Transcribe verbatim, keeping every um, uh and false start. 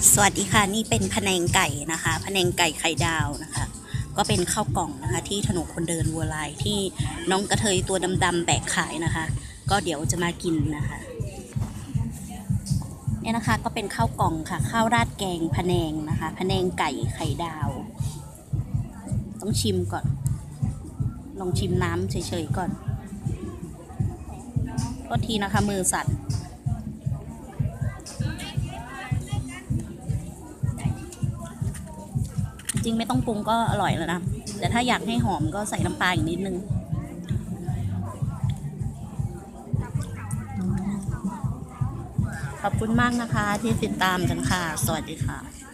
สวัสดีค่ะนี่เป็นพะแนงไก่นะคะพะแนงไก่ไข่ดาวนะคะก็เป็นข้าวกล่องนะคะที่ถนนคนเดินวัวลายที่น้องกระเทยตัวดำๆแบกขายนะคะก็เดี๋ยวจะมากินนะคะเนี่ยนะคะก็เป็นข้าวกล่องค่ะข้าวราดแกงพะแนงนะคะพะแนงไก่ไข่ดาวต้องชิมก่อนลองชิมน้ำเฉยๆก่อนก็ทีนะคะมือสั่นจริงไม่ต้องปรุงก็อร่อยแล้วนะแต่ถ้าอยากให้หอมก็ใส่น้ำปลาอีกนิดนึงขอบคุณมากนะคะที่ติดตามกันค่ะสวัสดีค่ะ